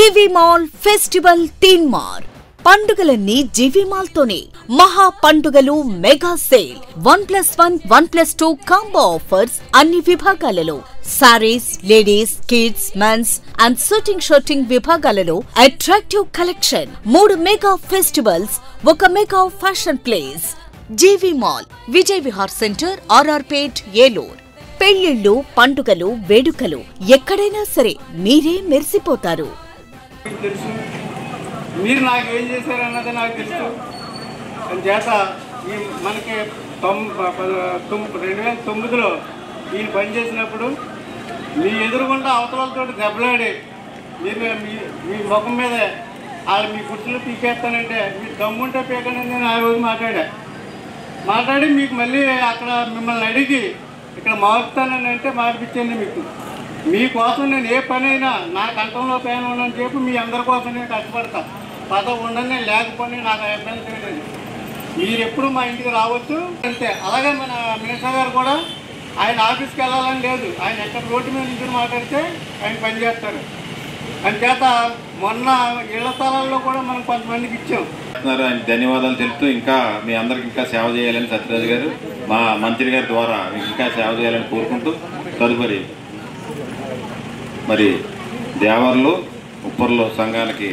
జీవి mall festival తీన్ మార్ పండుగలన్నీ జీవి mall తోనే మహా పండుగలు మెగా సేల్ 1+1 1+2 కాంబో ఆఫర్స్ అన్ని విభాగాలలో sarees ladies kids mens and suiting విభాగాలలో అట్రాక్టివ్ కలెక్షన్ 3 మెగా ఫెస్టివల్స్ ఒక mega fashion place GV mall Vijay Vihar centre RR Pet Eluru పెళ్లిళ్ళు పండుగలు వేడుకలు ఎక్కడైనా సరే మీరే మెరిసిపోతారు మీరు నాకు ఏం చేశారన్నది నాకు తెలుసు చేత ఈ మనకి 2009లో వీళ్ళు పనిచేసినప్పుడు మీ ఎదురుగుండా అవతలతో దెబ్బలాడి మీరు మీ ముఖం మీద వాళ్ళు మీ గుర్తులు పీకేస్తానంటే మీరు దమ్ముంటే పీకండి నేను ఆ రోజు మాట్లాడి మీకు మళ్ళీ అక్కడ మిమ్మల్ని అడిగి ఇక్కడ మారుతానని అంటే మార్పించాను మీకోసం నేను ఏ పని అయినా నా కంఠంలో పైన ఉండని చెప్పి మీ అందరి కోసం నేను కష్టపడతా పదవి ఉండని లేకపోతే నాకు అభ్యంతరం లేదు మీరు ఎప్పుడు మా ఇంటికి రావచ్చు అంతే అలాగే మన మినిస్టర్ గారు కూడా ఆయన ఆఫీస్కి వెళ్ళాలని లేదు ఆయన ఎక్కడ రోడ్డు మీద నుంచి మాట్లాడితే ఆయన పనిచేస్తారు అంచేత మొన్న ఇళ్ల స్థలాల్లో కూడా మనం కొంతమందికి ఇచ్చాం ఆయన ధన్యవాదాలు తెలుపుతూ ఇంకా మీ అందరికి ఇంకా సేవ చేయాలని సత్యరాజు గారు మా మంత్రి గారి ద్వారా మీకు ఇంకా సేవ చేయాలని కోరుకుంటూ తదుపరి మరి దేవర్లు ఉప్పర్లు సంఘానికి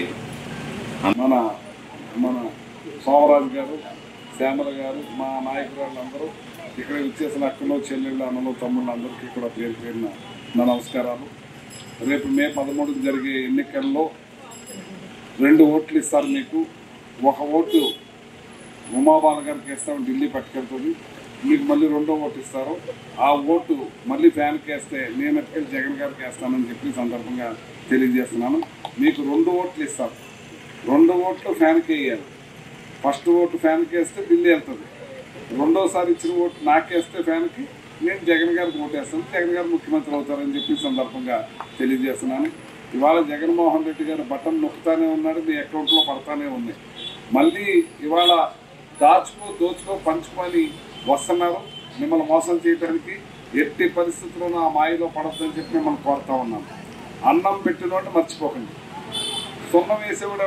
మన సోమరాజు గారు శ్యామల గారు మా నాయకురాళ్ళందరూ ఇక్కడ ఇచ్చేసిన అక్కలు చెల్లెళ్ళు అన్నలు తమ్ముళ్ళు అందరికీ కూడా పేరు పేరున నా నమస్కారాలు. రేపు మే 13కి జరిగే ఎన్నికల్లో 2 ఓట్లు ఇస్తారు మీకు. 1 ఓటు ఉమాబాల గారికి వేస్తాం, ఢిల్లీ పట్టుకెళ్తుంది. మీకు మళ్ళీ 2వ ఓటు ఇస్తారు. ఆ ఓటు మళ్ళీ ఫ్యాన్కి వేస్తే నేను ఎట్టుకెళ్ళి జగన్ గారికి వేస్తానని చెప్పి సందర్భంగా తెలియజేస్తున్నాను. మీకు 2 ఓట్లు ఇస్తారు. 2 ఓట్లు ఫ్యాన్కి వేయాలి. ఫస్ట్ ఓటు ఫ్యాన్కి వేస్తే ఢిల్లీ వెళ్తుంది. రెండోసారి ఇచ్చిన ఓటు నాకేస్తే ఫ్యాన్కి నేను జగన్ గారికి ఓటేస్తాను, జగన్ గారు ముఖ్యమంత్రి అవుతారని చెప్పి సందర్భంగా తెలియజేస్తున్నాను. ఇవాళ జగన్మోహన్ రెడ్డి గారు బటన్ నొక్కుతానే ఉన్నాడు, మీ అకౌంట్లో పడతానే ఉన్నాయి. మళ్ళీ ఇవాళ దోచుకో పంచుకొని వస్తున్నారు మిమ్మల్ని మోసం చేయడానికి. ఎట్టి పరిస్థితుల్లోనూ ఆ మాయలో పడద్దని చెప్పి మిమ్మల్ని కోరుతా ఉన్నాను. అన్నం పెట్టినోటి మర్చిపోకండి. సున్నం వేసేవాడు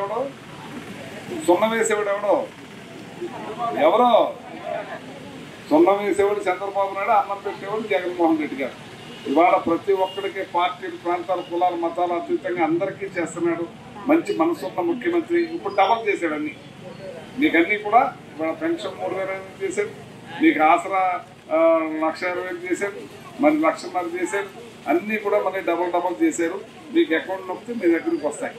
ఎవరో సున్నం వేసేవాడు చంద్రబాబు నాయుడు, అన్నం పెట్టేవాడు జగన్మోహన్ రెడ్డి గారు. ఇవాళ ప్రతి ఒక్కరికి పార్టీలు ప్రాంతాల కులాలు మతాలు అతీతంగా అందరికీ చేస్తున్నాడు. మంచి మనసున్న ముఖ్యమంత్రి. ఇప్పుడు డబల్ చేశాడు అన్ని. మీకు అన్నీ కూడా ఇవాళ పెన్షన్ 3,000 చేశాడు, మీకు ఆసరా 1,20,000 చేశాడు, మరి 1,00,000 చేశాడు. అన్నీ కూడా మళ్ళీ డబల్ చేశారు. మీకు అకౌంట్ నొక్కితే మీ దగ్గరికి వస్తాయి.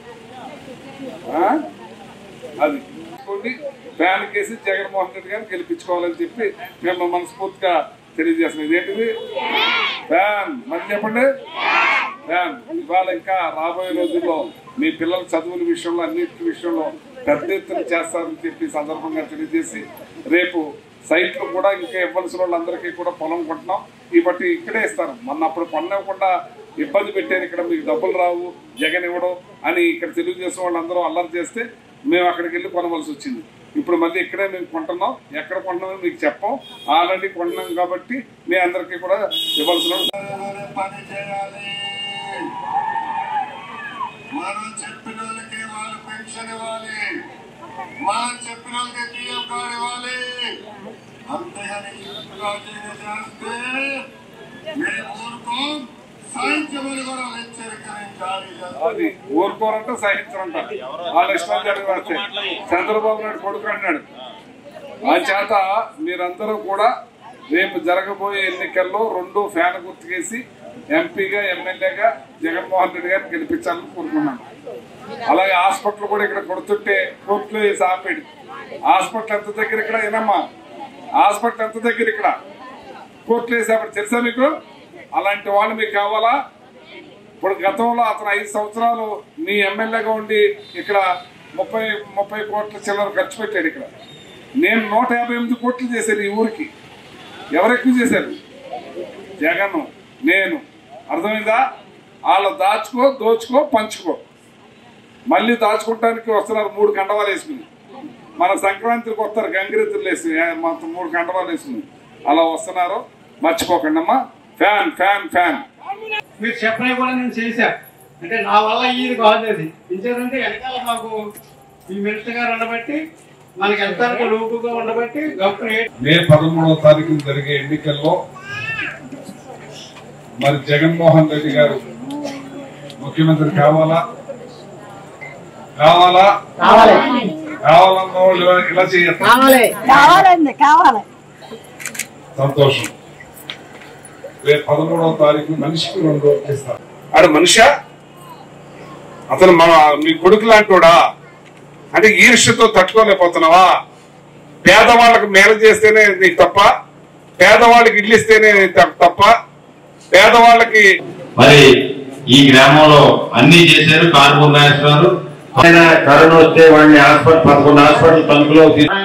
అది ఫ్యాన్ కేసి జగన్మోహన్ రెడ్డి గారిని గెలిపించుకోవాలని చెప్పి మేము మనస్ఫూర్తిగా తెలియజేస్తున్నాం. ఇదేంటిది ఫ్యాన్ మరి చెప్పండి. ఫ్యాన్ ఇవాళ ఇంకా రాబోయే రోజుల్లో మీ పిల్లల చదువుల విషయంలో అన్నిటి విషయంలో పెద్ద ఎత్తున చేస్తారని చెప్పి సందర్భంగా తెలియజేసి రేపు సైట్లు కూడా ఇంకా ఇవ్వాల్సిన వాళ్ళందరికీ కూడా పొలం కొంటున్నాం. ఈ బట్టి ఇక్కడే ఇస్తారు. అప్పుడు కొనకుండా ఇబ్బంది పెట్టారు. ఇక్కడ మీకు డబ్బులు రావు జగన్ ఇవ్వడం అని ఇక్కడ తెలుగుదేశం వాళ్ళందరూ అల్లరి చేస్తే మేము అక్కడికి వెళ్ళి కొనవలసి వచ్చింది. ఇప్పుడు మళ్ళీ ఇక్కడే మేము కొంటున్నాం. ఎక్కడ కొంటున్నామో మీకు చెప్పాం. ఆల్రెడీ కొంటున్నాం కాబట్టి మీ అందరికీ కూడా ఇవ్వాల్సిన పని చేయాలి. మనం చెప్పిన వాళ్ళకి వాళ్ళు పెన్షన్ ఇవ్వాలి, మనం చెప్పిన వాళ్ళకి పిఎం కార్డు ఇవ్వాలి. అంతేగాని చేస్తే మేము ఊరుకో సహించమని కూడా హెచ్చరికరించాలి. అది ఊరుకోరంట సహించరంట. వాళ్ళ ఇష్టం జరిగితే చంద్రబాబు నాయుడు కొడుకు అన్నాడు. ఆ చేత మీరందరూ కూడా రేపు జరగబోయే ఎన్నికల్లో 2 ఫ్యాన్ గుర్తుకేసి ఎంపీగా ఎమ్మెల్యేగా జగన్మోహన్ రెడ్డి గారిని గెలిపించాలని కోరుకున్నాను. అలాగే హాస్పిటల్ కూడా ఇక్కడ కొడుతుంటే కోర్టులో వేసి ఆపేడు. హాస్పిటల్ ఎంత దగ్గర ఇక్కడ ఏనమ్మా, హాస్పిటల్ ఎంత దగ్గర ఇక్కడ కోర్టులో వేసి ఆపేడు. తెలుసా మీకు? అలాంటి వాళ్ళు మీకు కావాలా? ఇప్పుడు గతంలో అతను 5 సంవత్సరాలు మీ ఎమ్మెల్యేగా ఉండి ఇక్కడ 30 కోట్ల చిల్లర ఖర్చు పెట్టాడు. ఇక్కడ నేను 158 కోట్లు చేశాను ఈ ఊరికి. ఎవరు ఎక్కువ చేశారు? జగన్, నేను. అర్థమైందా? వాళ్ళు దోచుకో పంచుకో. మళ్ళీ దాచుకోవడానికి వస్తున్నారు 3 కండవాలు వేసుకుని. మన సంక్రాంతికి వస్తారు గంగిరెత్తులు వేసి మొత్తం 3 కండవాలు వేసుకుని అలా వస్తున్నారు. మర్చిపోకండి అమ్మా. ఫ్యాన్ ఫ్యాన్ ఫ్యాన్ మీరు చెప్పినా కూడా నేను చేశా. అంటే నా వల్ల ఇది కాదు. అది ఇంకేదంటే వెనకాల మాకు ఈ మినిస్టర్ గారు ఉండబట్టి మనకి ఎంత లోపుగా ఉండబట్టి మే 13వ తారీఖున జరిగే ఎన్నికల్లో మరి జగన్మోహన్ రెడ్డి గారు ముఖ్యమంత్రి కావాలా కావాలన్న వాళ్ళు ఇలా చేయొచ్చు. సంతోషం. రేపు 13వ తారీఖు మనిషికి 2 ఓట్లు ఇస్తారు. ఆడ మనిషా అతను మీ కొడుకు లాంటివాడా? అంటే ఈర్ష్యతో తట్టుకోలేకపోతున్నావా? పేదవాళ్ళకి మేలు చేస్తేనే నీకు తప్ప, పేదవాళ్ళకి ఇల్లు ఇస్తేనే తప్ప, పేదవాళ్ళకి మరి ఈ గ్రామంలో అన్ని చేశారు. కారుమూరి నాగేశ్వరరావు కరోనా వస్తే వాడిని హాస్పిటల్ 11 హాస్పిటల్ తణుకులో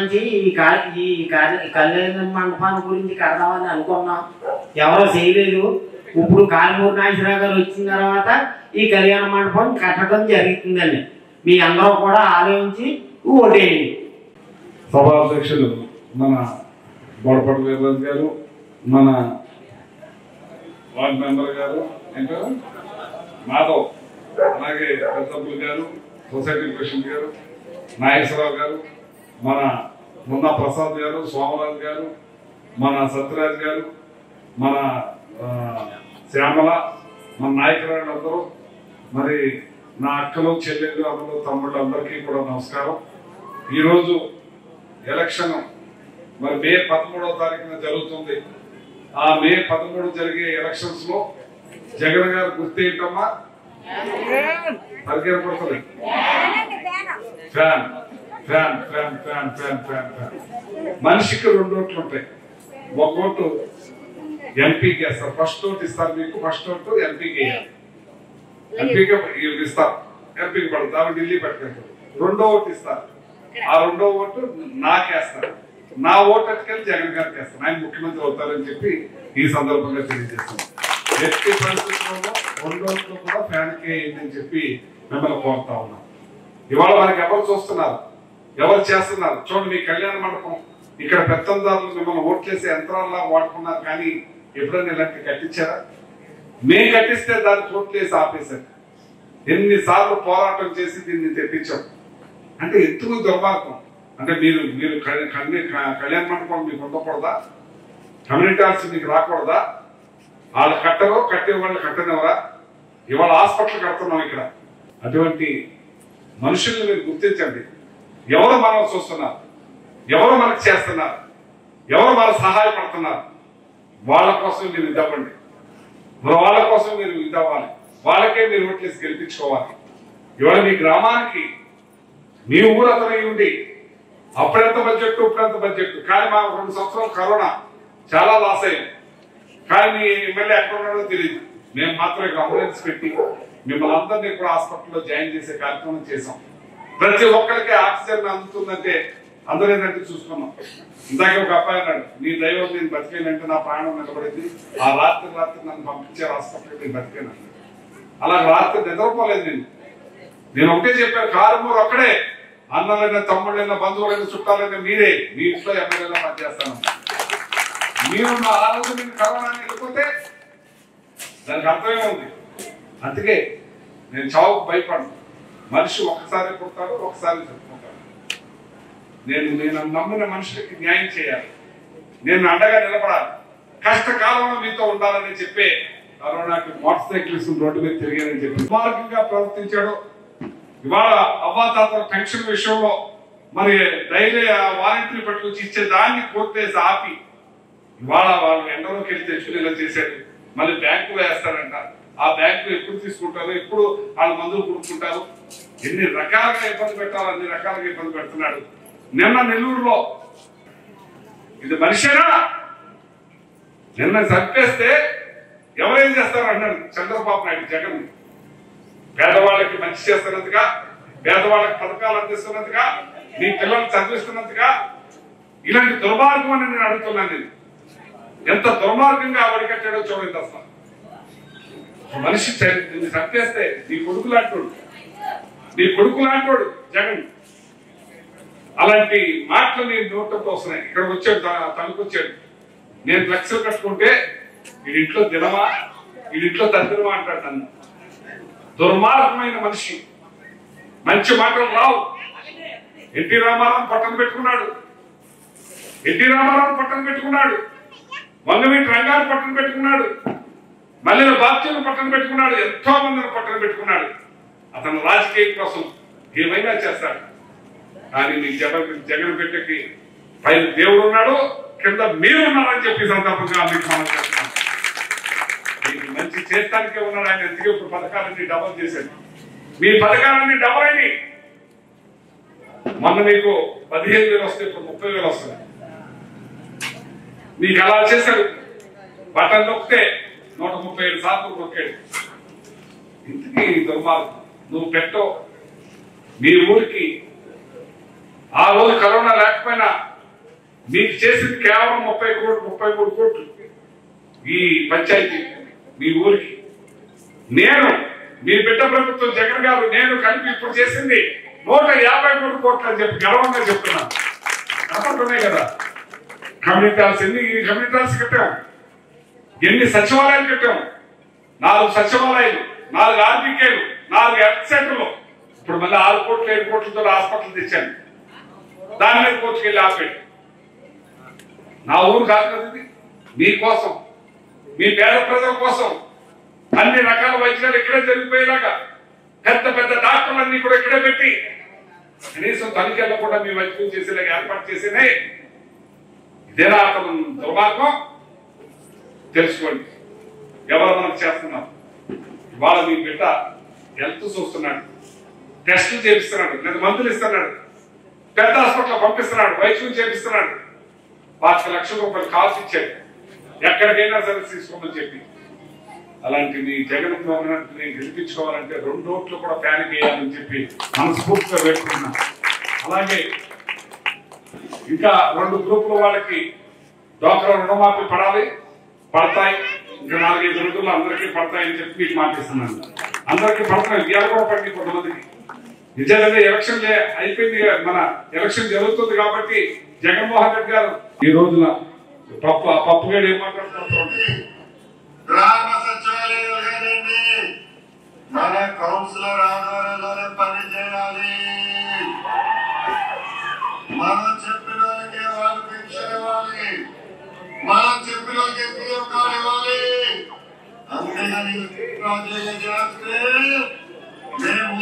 ఈ కళ్యాణ మండపాన్ని గురించి కడదామని అనుకున్నాం, ఎవరో చేయలేదు. ఇప్పుడు కారుమూరి నాగేశ్వరరావు గారు వచ్చిన తర్వాత ఈ కళ్యాణ మండపం కట్టడం జరుగుతుందండి. మీ అందరూ కూడా ఆలోచించి ఓటేయండి. సభాధ్యక్షులు మన బోడపాటి వీర్రాజు గారు, మన వార్డు మెంబర్ గారు ఇంకా మాధవ్, అలాగే పెద్దబ్బులు గారు, సొసైటీ ప్రెసిడెంట్ గారు, నాగేశ్వరరావు గారు, మన మున్నా ప్రసాద్ గారు, సోమరాజు గారు, మన సత్యరాజ్ గారు, మన శ్యామల, మన నాయకులందరూ, మరి నా అక్కలు చెల్లెళ్ళు అమ్మలు తమ్ముళ్ళు అందరికీ కూడా నమస్కారం. ఈరోజు ఎలక్షన్ మరి మే 13వ తారీఖున జరుగుతుంది. ఆ మే 13 జరిగే ఎలక్షన్స్ లో జగన్ గారు గుర్తేంటమ్మా? పరిగెర పడుతుంది fan fan fan fan fan fan fan. మనిషికి 2 ఓట్లు ఉంటాయి. 1 ఓటు ఎంపీకి వేస్తారు. ఫస్ట్ ఓటు ఇస్తారు మీకు. ఫస్ట్ ఓటు ఎంపీకి వేయాలి. ఎంపీకి ఇస్తారు. ఎంపీకి పడుతుంది. ఆమె ఢిల్లీ పట్టుకెళ్తారు. 2వ ఓటు ఇస్తారు. ఆ 2వ ఓటు నాకేస్తారు. నా ఓటు అట్టుకెళ్ళి జగన్ గారికి వేస్తాను. ఆయన ముఖ్యమంత్రి అవుతారని చెప్పి ఈ సందర్భంగా తెలియజేస్తాను. ఎట్టి పరిస్థితుల్లో 2 ఓట్లు కూడా ఫ్యాన్కే అయిందని చెప్పి మిమ్మల్ని కోరుతా ఉన్నాం. ఇవాళ మనకి ఎవరు చూస్తున్నారు, ఎవరు చేస్తున్నారు చూడండి. మీ కళ్యాణ మండపం ఇక్కడ పెత్తందారులు మిమ్మల్ని ఓట్లేసే యంత్రాల్లా వాడుకున్నారు. కానీ ఎప్పుడైనా ఇలాంటి కట్టించారా? మేము కట్టిస్తే దాన్ని ఓట్లేసి ఆపేశారు. ఎన్నిసార్లు పోరాటం చేసి దీన్ని తెప్పించాం. అంటే ఎందుకు దుర్మార్గం? అంటే మీరు కళ్యాణ మండపం మీకు ఉండకూడదా? కమ్యూనిటీ హాల్స్ మీకు రాకూడదా? వాళ్ళు కట్టరో కట్టే వాళ్ళు కట్టనివరా? ఇవాళ హాస్పిటల్ కడుతున్నాం ఇక్కడ. అటువంటి మనుషుల్ని మీరు గుర్తించండి. ఎవరు మనం చూస్తున్నారు, ఎవరు మనకు చేస్తున్నారు, ఎవరు మనకు సహాయపడుతున్నారు, వాళ్ళ కోసం మీరు ఇదవ్వండి. వాళ్ళ కోసం మీరు ఇదవ్వాలి. వాళ్ళకే మీరు ఓట్లేసి గెలిపించుకోవాలి. ఇవాళ మీ గ్రామానికి మీ ఊరు అతను ఉండి అప్పుడెంత బడ్జెట్ ఇప్పుడెంత బడ్జెట్. కానీ మా 2 సంవత్సరాలు కరోనా చాలా లాస్ అయ్యింది. కానీ మీ ఎమ్మెల్యే ఎక్కడ ఉన్నాడో తెలియదు. మేము మాత్రం ఇక్కడ అంబులెన్స్ పెట్టి మిమ్మల్ని అందరినీ కూడా హాస్పిటల్లో జాయిన్ చేసే కార్యక్రమం చేసాం. ప్రతి ఒక్కరికి ఆక్సిజన్ అందుతుందంటే అందరూ ఏంటంటే చూసుకున్నాం. ఇందాక ఒక అబ్బాయి అన్నాడు, నీ దైవం నేను బతికేనంటే నా ప్రాణం నిలబడింది. ఆ రాత్రి నన్ను పంపించారు హాస్పిటల్కి, నేను బతికేను. అలా రాత్రి నిద్రపోలేదు. నేను ఒకటే చెప్పాను, కారుమూరు ఒక్కడే, అన్నలైనా తమ్ముళ్ళైనా బంధువులైనా చుట్టాలైనా మీరే, మీ ఇంట్లో ఎమ్మెల్యేలా పనిచేస్తాను. మీరు ఆ రోజు నేను కరోనా వెళ్ళిపోతే దానికి అర్థమే ఉంది. అందుకే నేను చావుకు భయపడను. మనిషి ఒక్కసారి పుడతాడు, ఒకసారి చచ్చిపోతాడు. నేను నమ్మిన మనుషులకి న్యాయం చేయాలి. నేను అండగా నిలబడాలి. కష్టకాలంలో మీతో ఉండాలని చెప్పే కరోనాకి మోటార్ సైకిల్స్ రోడ్డు మీద తిరిగానని చెప్పి దుర్మార్గంగా ప్రవర్తించాడు. ఇవాళ అవ్వాతాతల పెన్షన్ విషయంలో మరి డైలీ వాలంటీర్ పట్టుకొచ్చి ఇచ్చే దాన్ని కోర్టేసి ఆపి ఇవాళ వాళ్ళు ఎండలోకి వెళ్ళి తెచ్చుకునేలా చేశాడు. మళ్ళీ బ్యాంకులో వేస్తారంట. ఆ బ్యాంకులో ఎప్పుడు తీసుకుంటారు, ఎప్పుడు వాళ్ళు మందులు కొనుక్కుంటారు. ఎన్ని రకాలుగా ఇబ్బంది పెట్టాలో అన్ని రకాలుగా ఇబ్బంది పెడుతున్నాడు. నిన్న నెల్లూరులో ఇది మనిషేనా? నిన్న చంపేస్తే ఎవరేం చేస్తారు అన్నాడు చంద్రబాబు నాయుడు. జగన్ పేదవాళ్ళకి మంచి చేస్తున్నందుగా, పేదవాళ్ళకి పథకాలు అందిస్తున్నందుగా, మీ పిల్లల్ని చదివిస్తున్నందుగా ఇలాంటి దుర్మార్గం అని నేను అడుగుతున్నాను. నేను ఎంత దుర్మార్గంగా అడిగట్టాడో చూడండి. అసలు మనిషి చంపేస్తే నీ కొడుకు లాంటోడు జగన్. అలాంటి మాటలు నేను నోట్లోకి వస్తున్నాయి. ఇక్కడికి వచ్చాడు, తనకొచ్చాడు. నేను లక్షలు కట్టుకుంటే వీడింట్లో దినమా, వీడింట్లో తద్దినమా అంటాడు నన్ను. దుర్మార్గమైన మనిషి. మంచి మాటలు రావు. ఎన్టీ రామారావు పట్టణ పెట్టుకున్నాడు, వంగవీటి రంగారు పట్టణ పెట్టుకున్నాడు, మల్లెల బాధ్యులను పట్టణ పెట్టుకున్నాడు, ఎంతో మందిని పట్టణ పెట్టుకున్నాడు. అతను రాజకీయం కోసం ఏమైనా చేస్తాడు. కానీ మీకు జగన్ బిడ్డకి పైన దేవుడు ఉన్నాడు, కింద మీరు ఉన్నారని చెప్పి సందర్భంగా మీకు మనం చేస్తున్నాం. మీకు మంచి చేస్తానికే ఉన్నాడు ఆయన. ఎందుకు ఇప్పుడు పథకాలన్నీ డబల్ చేశాడు. మీ పథకాలన్నీ డబల్ అయినాయి. మొన్న మీకు 15,000 వస్తే ఇప్పుడు 30,000 వస్తుంది. నీకు అలా చేశాడు. బటన్ నొక్కితే 137 సార్లు నొక్కాడు. ఇంటికి దుర్మార్గం. నువ్వు పెట్టో మీ ఊరికి ఆ రోజు కరోనా లేకపోయినా మీకు చేసింది కేవలం 33 కోట్లు ఈ పంచాయతీ మీ ఊరికి. నేను మీ బిడ్డ ప్రభుత్వం జగన్ గారు నేను కలిపి ఇప్పుడు చేసింది 153 కోట్లు అని చెప్పి గర్వంగా చెప్తున్నాను. అనుకుంటున్నాయి కదా. కమ్యూనిటీ హాల్స్ ఎన్ని కమ్యూనిటీ హాల్స్ కట్టాం, ఎన్ని సచివాలయాలు కట్టాం. 4 సచివాలయాలు, 4 ఆర్బీకేలు, 4 హెల్త్ సెంటర్లు. ఇప్పుడు మళ్ళీ 6 కోట్లు 7 కోట్లతో హాస్పిటల్ తెచ్చాను. దాని మీద కోర్టుకెళ్ళి ఆపాడు. నా ఊరు కాదు కదా ఇది. మీకోసం, మీ పేద ప్రజల కోసం అన్ని రకాల వైద్యాలు ఇక్కడే జరిగిపోయేలాగా పెద్ద పెద్ద డాక్టర్లన్నీ కూడా ఇక్కడే పెట్టి కనీసం తనిఖీల్లో కూడా మీ వైద్యం చేసేలాగా ఏర్పాటు చేసేనే. ఇదేనా అతను దుర్మార్గం? తెలుసుకోండి ఎవరు మనకు చేస్తున్నారు. ఇవాళ మీ బిడ్డ హెల్త్ చూస్తున్నాడు, టెస్టులు చేపిస్తున్నాడు, లేదా మందులు ఇస్తున్నాడు, పెద్ద హాస్పిటల్ పంపిస్తున్నాడు, వైద్యం చేపిస్తున్నాడు. 5 లక్షల రూపాయలు కాల్స్ ఇచ్చాడు. ఎక్కడికైనా సరే తీసుకోమని చెప్పి. అలాంటి మీ జగన్ నేను గెలిపించుకోవాలంటే 2 ఓట్లు కూడా ఫ్యాన్ వేయాలని చెప్పి మనస్ఫూర్తిగా పెట్టుకున్నా. అలాగే ఇంకా 2 గ్రూపుల వాళ్ళకి డ్వాక్రా రుణమాఫీ పడతాయి. ఇంకా 4-5 రోజుల్లో అందరికీ పడతాయని చెప్పి మీకు మాటిస్తున్నాను. అందరికీ పడతాయి. ఇవాళ కూడా పడింది కొంతమందికి. నిజంగా ఎలక్షన్ అయిపోయింది, మన ఎలక్షన్ జరుగుతుంది కాబట్టి జగన్మోహన్ రెడ్డి గారు ఈ రోజున పప్పుగాడు ఏం మాట్లాడుతున్నారు. గ్రామ సచివాలయాలు మన కౌన్సిలర్ ఆధ్వర్యంలోనే పని చేయాలి. మనం చెప్పిన వాళ్ళకి వాళ్ళు పెన్షన్ ఇవ్వాలి, మనం చెప్పిన వాళ్ళకి పిఎం కార్డు ఇవ్వాలి. అంతేగాని చేస్తే మేము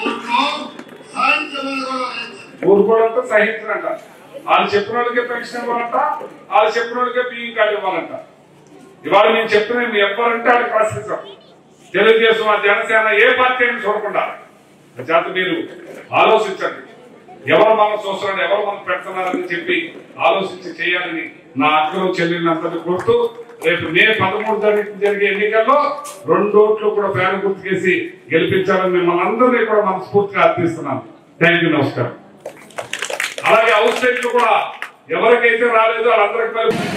ఊరుకోవడంతో సహించరంట. వాళ్ళు చెప్పిన వాళ్ళకే పెన్షన్ ఇవ్వాలంట, వాళ్ళు చెప్పిన వాళ్ళకే పిఎం కార్డు ఇవ్వాలంట. ఇవాళ నేను చెప్తున్నా, మీ ఎవరంటే వాళ్ళు ప్రశ్నిస్తాం. తెలుగుదేశం, జనసేన ఏ పార్టీ అని చూడకుండా చేత మీరు ఆలోచించండి. ఎవరు మనం చూస్తున్నాడు, ఎవరు మనం పెడుతున్నారని చెప్పి ఆలోచించి చేయాలని నా అక్కలు చెల్లెళ్ళందరినీ కోరుతూ రేపు మే 13 జరిగే ఎన్నికల్లో 2 ఓట్లు కూడా ఫ్యాన్ గుర్తుకేసి గెలిపించాలని మిమ్మల్ని అందరినీ కూడా మనస్ఫూర్తిగా అర్థిస్తున్నాను. థ్యాంక్ యూ, నమస్కారం. అలాగే హౌస్ సైట్లు కూడా ఎవరికైతే రాలేదో వాళ్ళందరికీ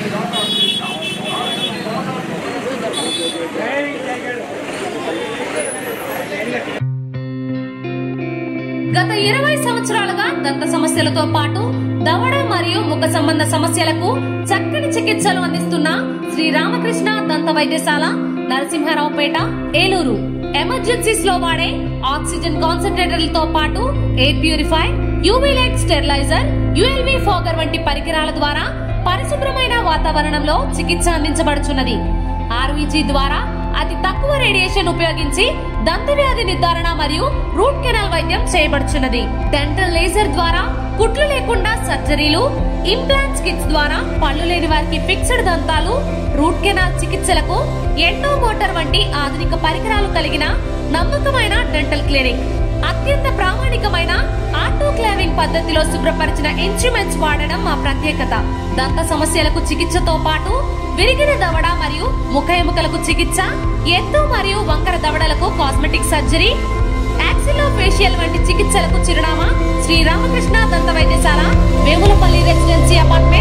గత 20 సంవత్సరాలుగా దంత సమస్యలతో పాటు దవడ మరియు ముఖ సంబంధ సమస్యలకు చక్కని చికిత్సలు అందిస్తున్న శ్రీ రామకృష్ణ దంత వైద్యశాల, నరసింహారావుపేట, ఏలూరు. ఎమర్జెన్సీస్ లో వాడే ఆక్సిజన్ కాన్సంట్రేటర్లతో పాటు air purify, UV light steriliser, ULV fogger వంటి పరికరాల ద్వారా పరిశుభ్రమైన వాతావరణంలో చికిత్స అందించబడుచున్నది. ఆర్వీజీ ద్వారా అతి తక్కువ రేడియేషన్ ఉపయోగించి దంత వ్యాధి నిర్ధారణ మరియు రూట్ కెనాల్ వైద్యం చేయబడుచున్నది. డెంటల్ లేజర్ ద్వారా కుట్లు లేకుండా సర్జరీలు, ఇంప్లాంట్స్ కిట్స్ ద్వారా పళ్ళు లేని వారికి ఫిక్స్డ్ దంతాలు, రూట్ కెనాల్ చికిత్సలకు ఎండో మోటార్ వంటి ఆధునిక పరికరాలు కలిగిన నమ్మకమైన డెంటల్ క్లినిక్. అత్యంత ప్రామాణికమైన ఆటోక్లావింగ్ పద్ధతిలో శుభ్రపరిచిన ఇన్స్ట్రుమెంట్స్ వాడడం మా ప్రత్యేకత. దంత సమస్యలకు చికిత్సతో పాటు విరిగిన దవడ మరియు ముఖ ఎముకలకు చికిత్స, ఎత్తు మరియు వంకర దవడలకు కాస్మెటిక్ సర్జరీ, యాక్సిలోఫేషియల్ వంటి చికిత్సలకు చిరునామా శ్రీ రామకృష్ణ దంత వైద్యశాల, వేములపల్లి రెసిడెన్సీ అపార్ట్మెంట్.